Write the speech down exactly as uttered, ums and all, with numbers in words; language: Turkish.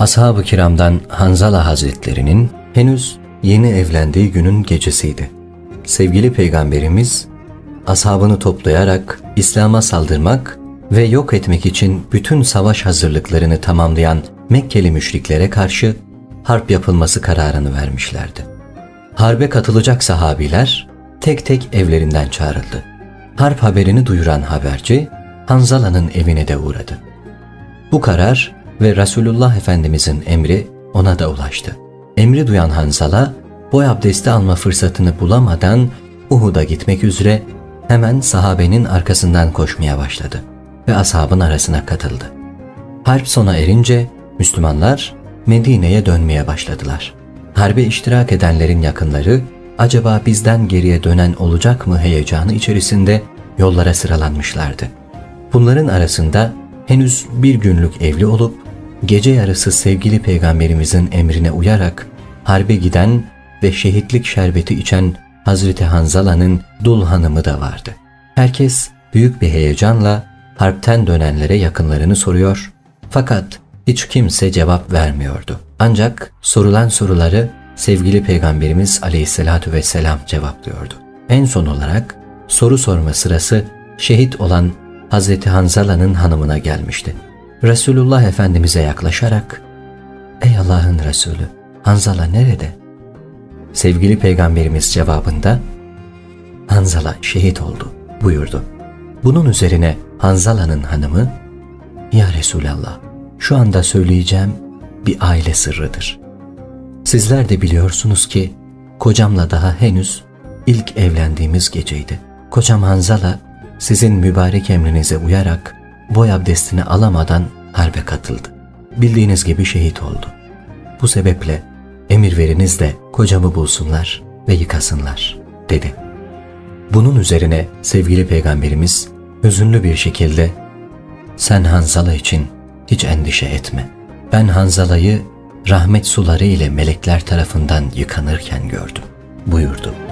Ashab-ı kiramdan Hanzala Hazretlerinin henüz yeni evlendiği günün gecesiydi. Sevgili Peygamberimiz, ashabını toplayarak İslam'a saldırmak ve yok etmek için bütün savaş hazırlıklarını tamamlayan Mekkeli müşriklere karşı harp yapılması kararını vermişlerdi. Harbe katılacak sahabiler tek tek evlerinden çağrıldı. Harp haberini duyuran haberci Hanzala'nın evine de uğradı. Bu karar ve Resulullah Efendimizin emri ona da ulaştı. Emri duyan Hanzala, boy abdesti alma fırsatını bulamadan Uhud'a gitmek üzere hemen sahabenin arkasından koşmaya başladı ve ashabın arasına katıldı. Harp sona erince Müslümanlar Medine'ye dönmeye başladılar. Harbe iştirak edenlerin yakınları, acaba bizden geriye dönen olacak mı heyecanı içerisinde yollara sıralanmışlardı. Bunların arasında henüz bir günlük evli olup, gece yarısı sevgili Peygamberimizin emrine uyarak harbe giden ve şehitlik şerbeti içen Hazreti Hanzala'nın dul hanımı da vardı. Herkes büyük bir heyecanla harpten dönenlere yakınlarını soruyor, fakat hiç kimse cevap vermiyordu. Ancak sorulan soruları sevgili Peygamberimiz Aleyhisselatü Vesselam cevaplıyordu. En son olarak soru sorma sırası şehit olan Hazreti Hanzala'nın hanımına gelmişti. Resulullah Efendimiz'e yaklaşarak, "Ey Allah'ın Resulü, Hanzala nerede?" Sevgili Peygamberimiz cevabında, "Hanzala şehit oldu," buyurdu. Bunun üzerine Hanzala'nın hanımı, "Ya Resulallah, şu anda söyleyeceğim bir aile sırrıdır. Sizler de biliyorsunuz ki kocamla daha henüz ilk evlendiğimiz geceydi. Kocam Hanzala sizin mübarek emrinize uyarak boy abdestini alamadan harbe katıldı. Bildiğiniz gibi şehit oldu. Bu sebeple emir veriniz de kocamı bulsunlar ve yıkasınlar," dedi. Bunun üzerine sevgili Peygamberimiz hüzünlü bir şekilde, "Sen Hanzala için hiç endişe etme. Ben Hanzala'yı rahmet suları ile melekler tarafından yıkanırken gördüm," buyurdu.